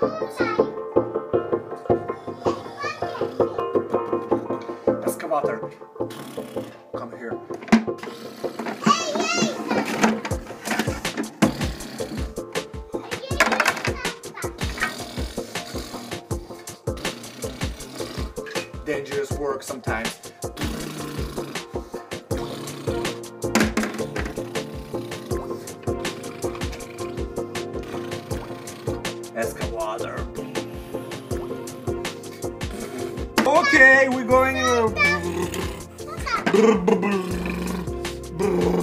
Excavator, come here. Dangerous work sometimes. Excavator. Okay, we're going.